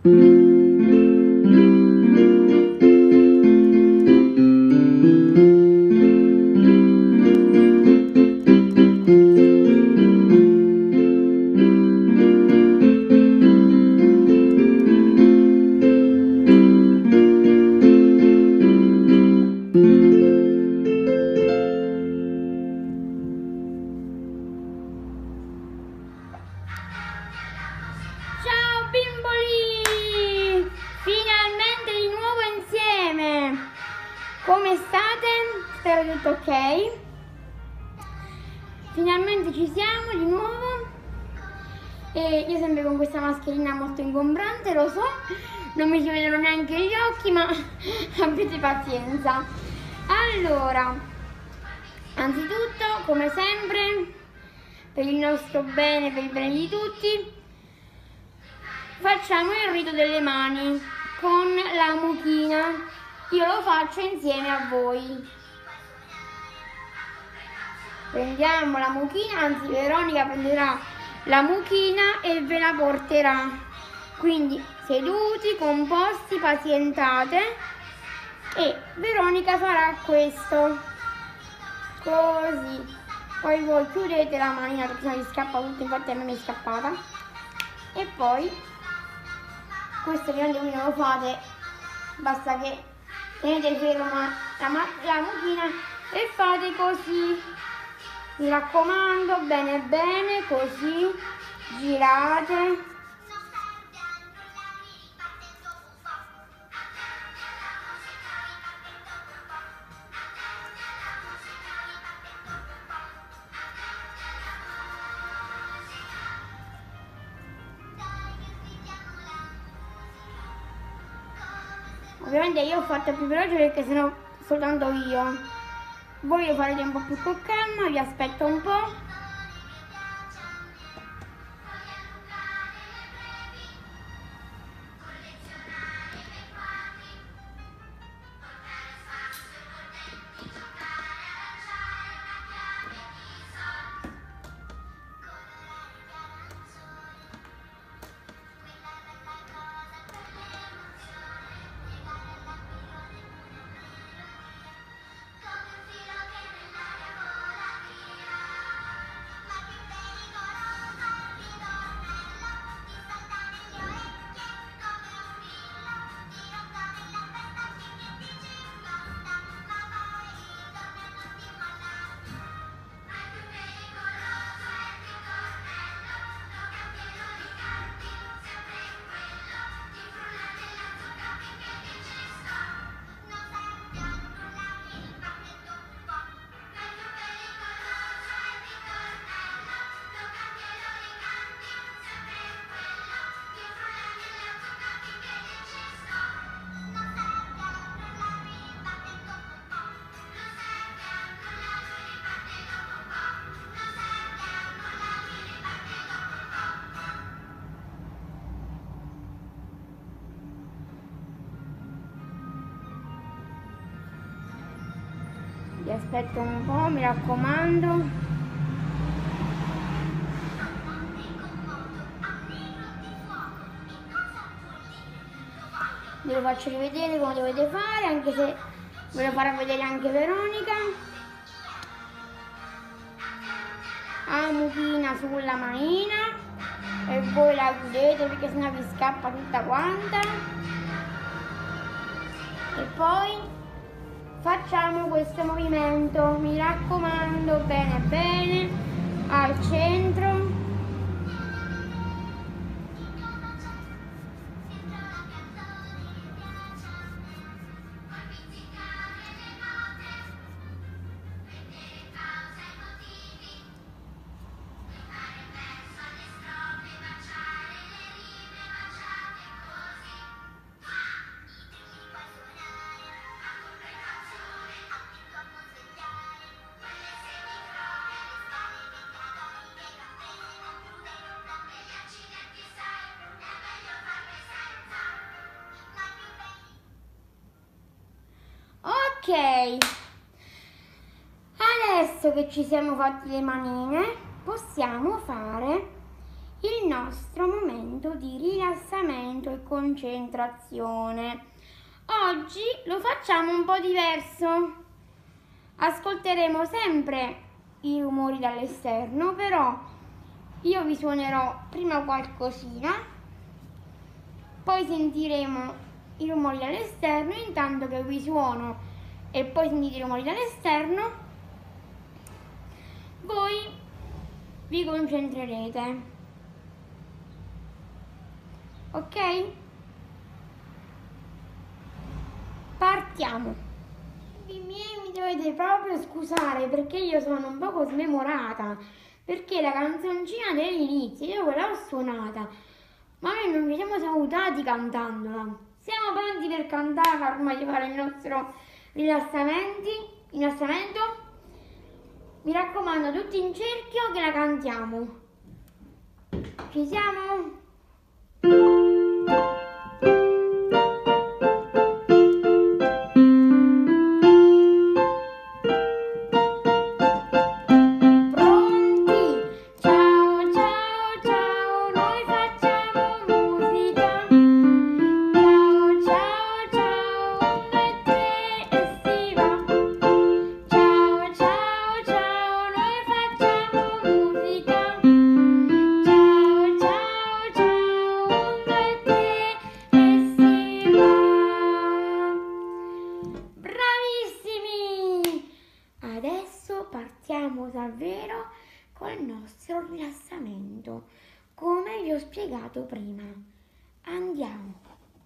Ciao bimboli! Finalmente di nuovo insieme! Come state? Spero tutto ok. Finalmente ci siamo di nuovo. E io sempre con questa mascherina molto ingombrante, lo so, non mi si vedono neanche gli occhi, ma abbiate pazienza. Allora, anzitutto, come sempre, per il nostro bene, per il bene di tutti, facciamo il rito delle mani con la mucchina. Io lo faccio insieme a voi. Prendiamo la mucchina, anzi Veronica prenderà la mucchina e ve la porterà. Quindi seduti, composti, pazientate, e Veronica farà questo. Così. Poi voi chiudete la manina perché sennò vi scappa tutto, infatti a me mi è scappata. E poi questo ovviamente voi non lo fate, basta che tenete ferma la mucchina e fate così. Mi raccomando, bene bene, così, girate. Ovviamente io ho fatto più veloce perché sennò soltanto io. Voi lo farete un po' più con calma, vi aspetto un po'. Vi aspetto un po', mi raccomando. Ve lo faccio rivedere come dovete fare, anche se ve lo farà vedere anche Veronica. La mucchina sulla manina e voi la chiudete perché sennò vi scappa tutta quanta. E poi facciamo questo movimento, mi raccomando, bene bene, al centro. Ok, adesso che ci siamo fatti le manine possiamo fare il il nostro momento di rilassamento e concentrazione. Oggi lo facciamo un po' diverso. Ascolteremo sempre i rumori dall'esterno, però io vi suonerò prima qualcosina, poi sentiremo i rumori dall'esterno. Intanto che vi suono e poi sentite i rumori dall'esterno, voi vi concentrerete, ok? Partiamo. I miei mi dovete proprio scusare perché io sono un poco smemorata, perché la canzoncina dell'inizio io quella l'ho suonata, ma noi non ci siamo salutati cantandola. Siamo pronti per cantare ormai, di fare il nostro rilassamento? Mi raccomando, tutti in cerchio che la cantiamo. Ci siamo? Adesso partiamo davvero col nostro rilassamento, come vi ho spiegato prima. Andiamo.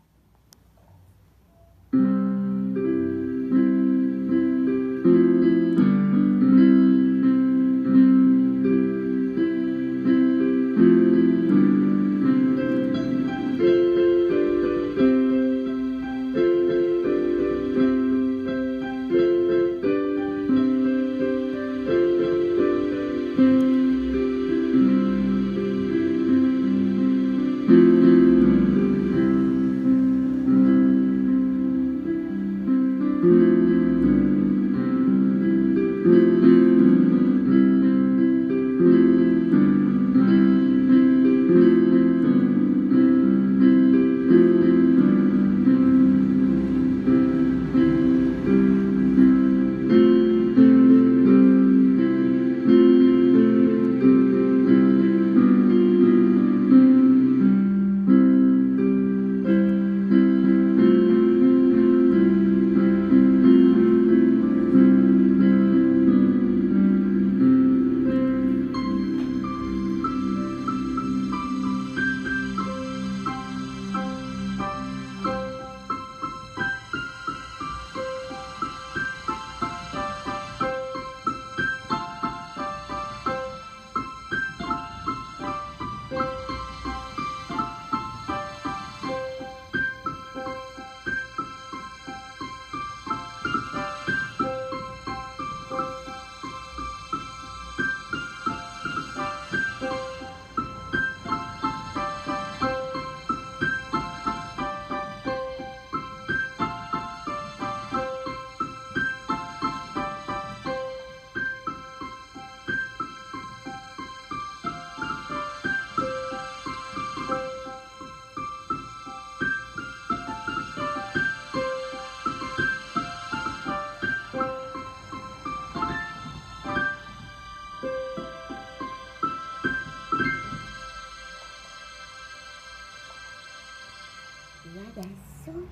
E adesso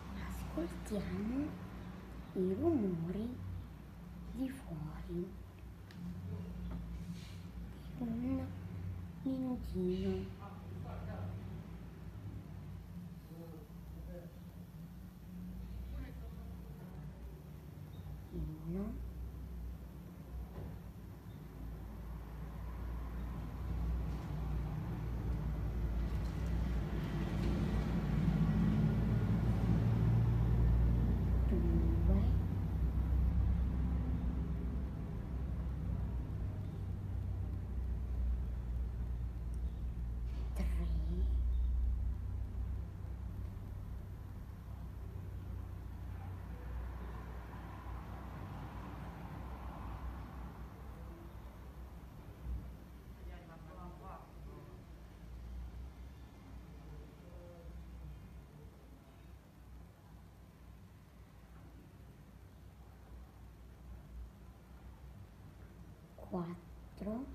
ascoltiamo i rumori di fuori per un minutino. Uno, due, 4,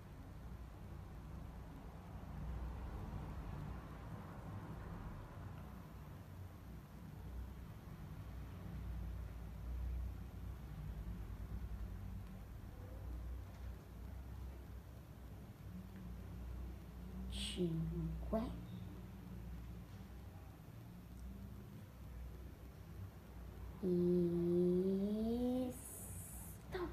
5 e stop.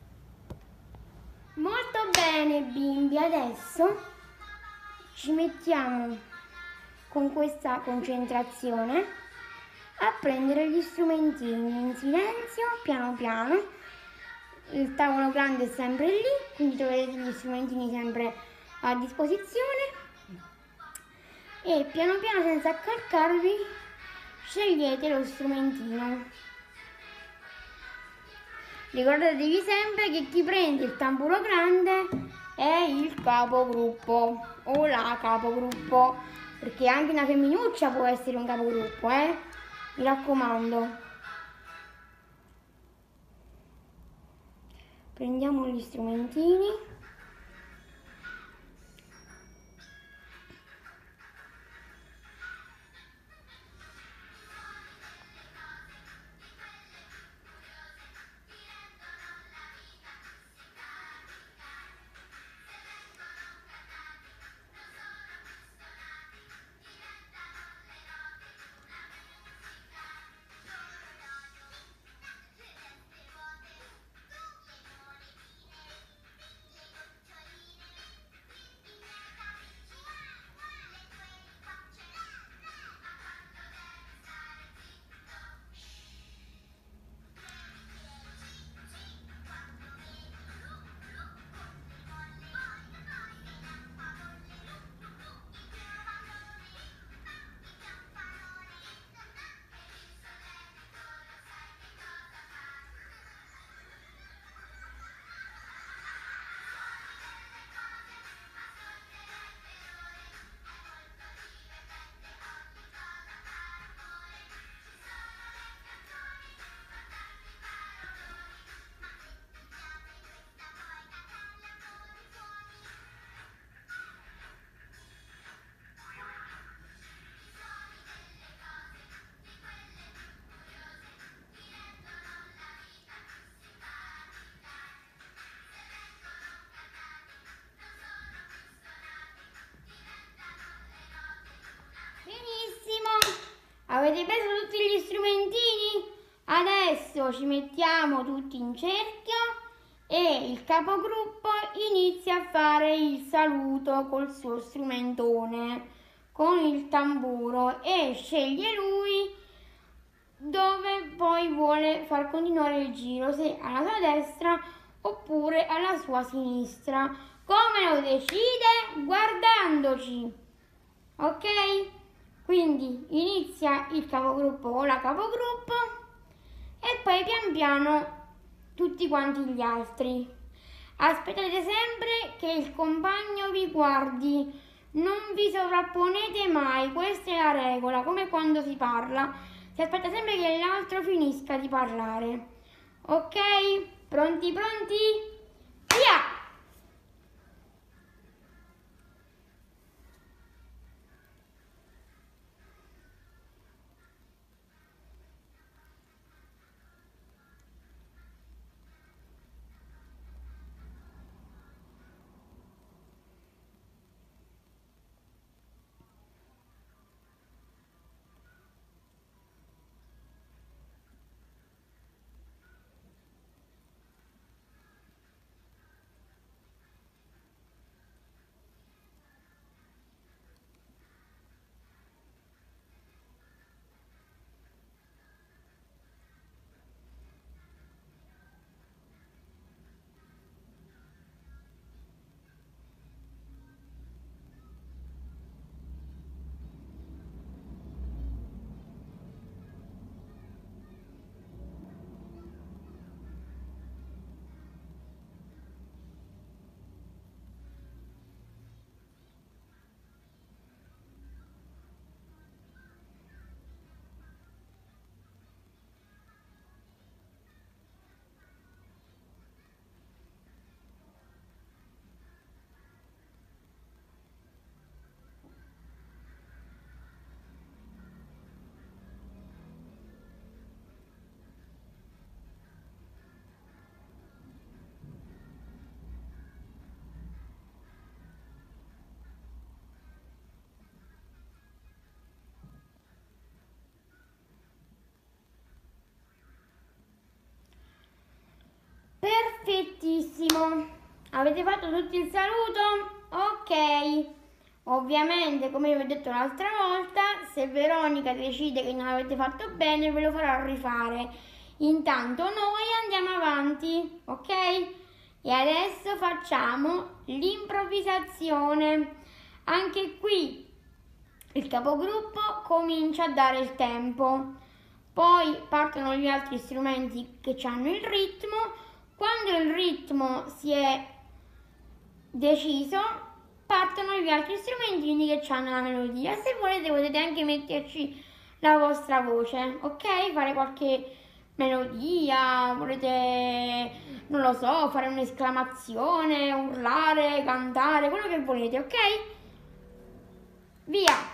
Molto bene bimbi, adesso ci mettiamo con questa concentrazione a prendere gli strumentini in silenzio, piano piano. Il tavolo grande è sempre lì, quindi troverete gli strumentini sempre a disposizione e piano piano, senza accalcarvi, scegliete lo strumentino. Ricordatevi sempre che chi prende il tamburo grande è il capogruppo o la capogruppo, perché anche una femminuccia può essere un capogruppo, mi raccomando. Prendiamo gli strumentini. Avete preso tutti gli strumentini? Adesso ci mettiamo tutti in cerchio e il capogruppo inizia a fare il saluto col suo strumentone, con il tamburo, e sceglie lui dove poi vuole far continuare il giro, se alla sua destra oppure alla sua sinistra. Come lo decide? Guardandoci, ok? Quindi inizia il capogruppo o la capogruppo e poi pian piano tutti quanti gli altri. Aspettate sempre che il compagno vi guardi, non vi sovrapponete mai, questa è la regola, come quando si parla. Si aspetta sempre che l'altro finisca di parlare. Ok? Pronti pronti? Via! Perfettissimo. Avete fatto tutti il saluto? Ok. Ovviamente, come vi ho detto l'altra volta, se Veronica decide che non avete fatto bene, ve lo farò rifare. Intanto noi andiamo avanti, ok? E adesso facciamo l'improvvisazione. Anche qui il capogruppo comincia a dare il tempo. Poi partono gli altri strumenti che hanno il ritmo. Quando il ritmo si è deciso, partono gli altri strumenti, quindi che hanno la melodia. Se volete potete anche metterci la vostra voce, ok? Fare qualche melodia, volete, non lo so, fare un'esclamazione, urlare, cantare, quello che volete, ok? Via!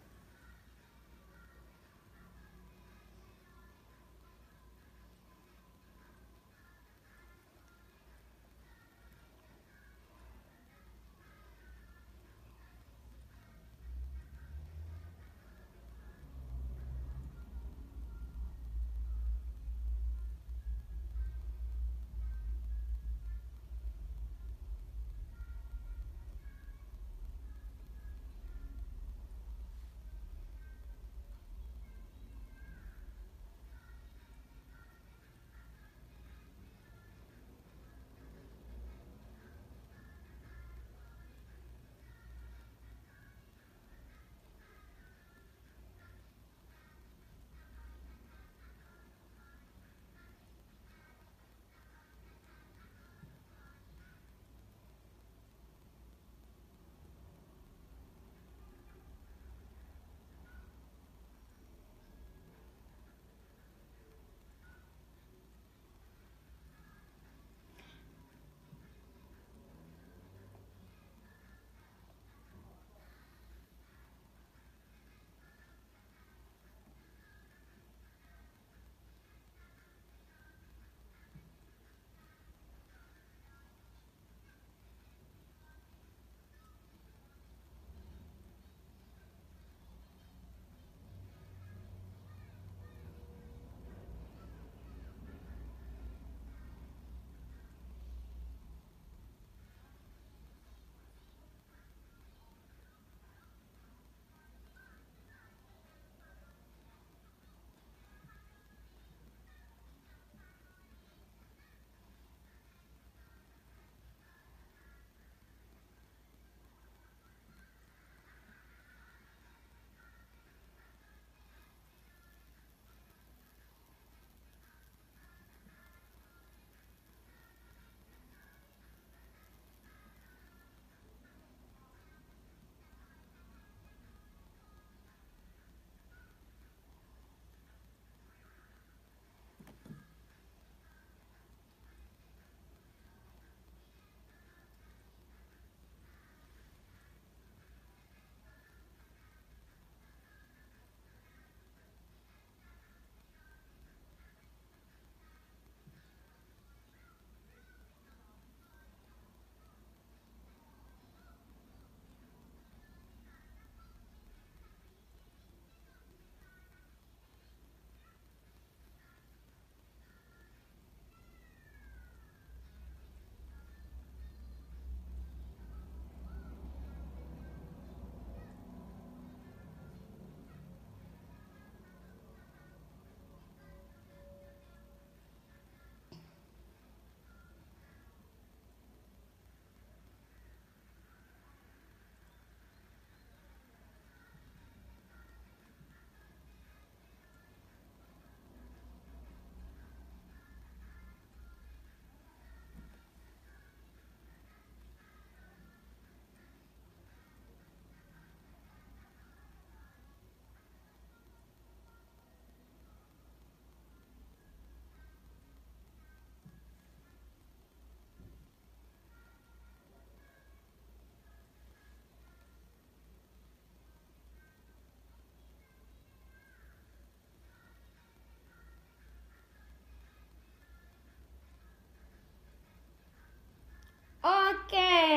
Ok,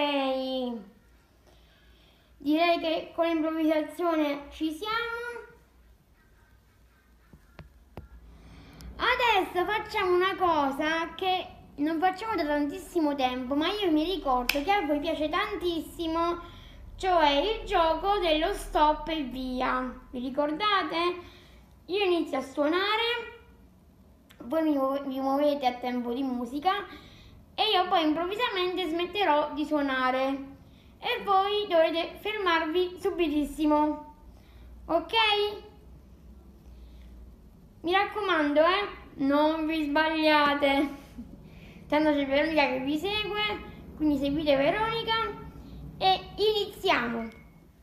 direi che con l'improvvisazione ci siamo. Adesso facciamo una cosa che non facciamo da tantissimo tempo, ma io mi ricordo che a voi piace tantissimo, cioè il gioco dello stop e via. Vi ricordate? Io inizio a suonare, voi vi muovete a tempo di musica e io poi improvvisamente smetterò di suonare e voi dovrete fermarvi subitissimo, ok? Mi raccomando, non vi sbagliate. Tanto c'è Veronica che vi segue, quindi seguite Veronica e iniziamo.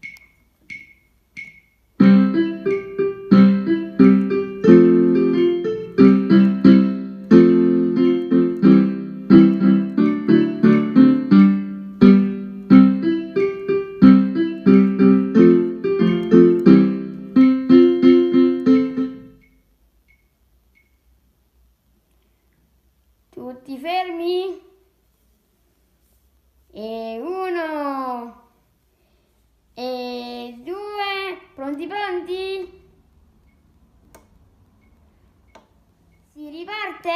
Tutti fermi? E 1 e 2, pronti pronti? Si riparte?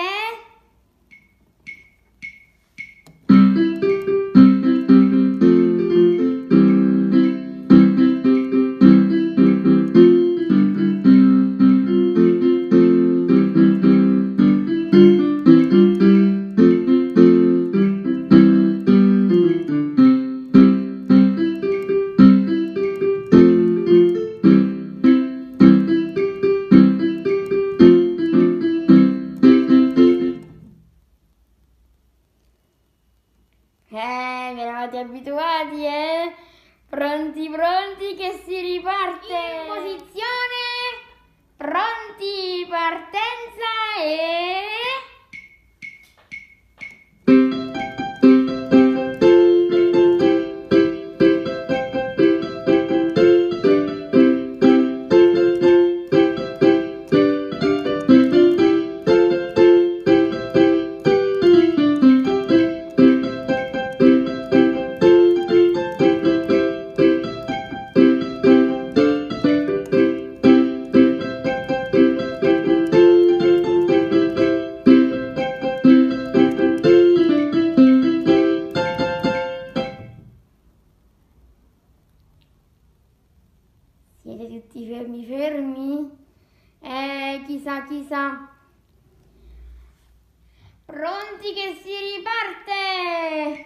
Vi eravate abituati, eh? Pronti, pronti che si riparte! In posizione, pronti, partenza e... Siete tutti fermi, fermi? Chissà, chissà. Pronti che si riparte!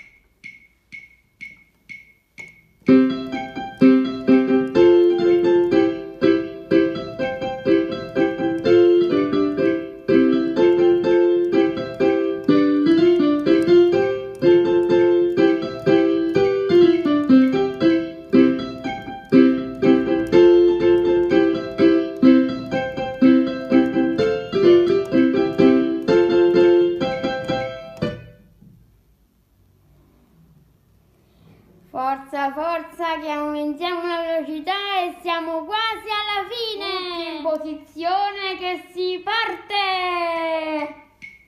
Forza, forza, che aumentiamo la velocità e siamo quasi alla fine! Tutti in posizione che si parte!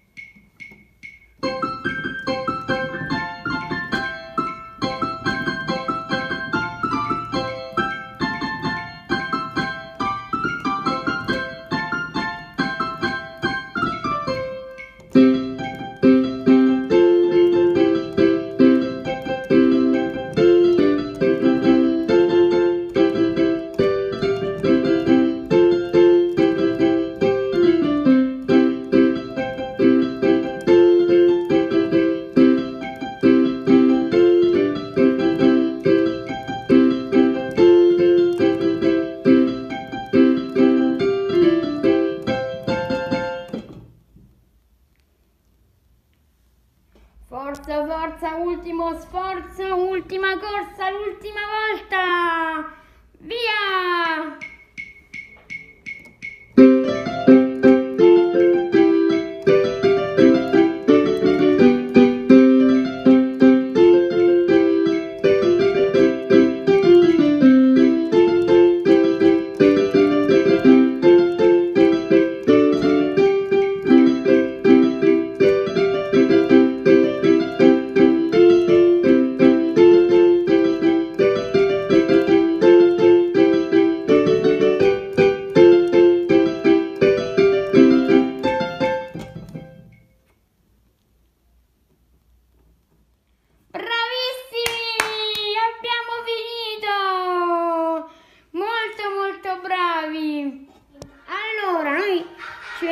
Forza, forza, ultimo sforzo, ultima corsa, l'ultima volta! Via!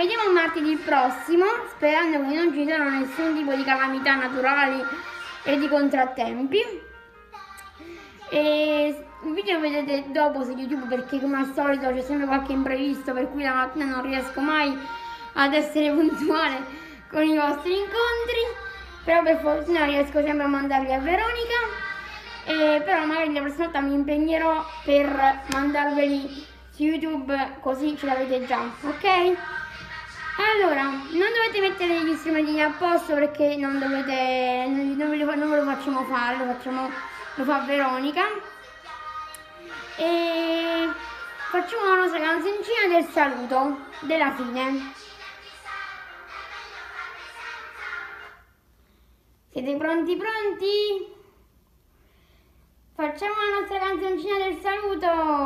vediamo martedì prossimo, sperando che non ci siano nessun tipo di calamità naturali e di contrattempi. E il video lo vedete dopo su YouTube, perché come al solito c'è sempre qualche imprevisto, per cui la mattina non riesco mai ad essere puntuale con i vostri incontri, però per fortuna riesco sempre a mandarli a Veronica. Però magari la prossima volta mi impegnerò per mandarveli su YouTube, così ce l'avete già, ok? Allora, non dovete mettere gli strumentini a posto, perché non ve lo facciamo fare, lo fa Veronica. E facciamo la nostra canzoncina del saluto, della fine. Siete pronti pronti? Facciamo la nostra canzoncina del saluto!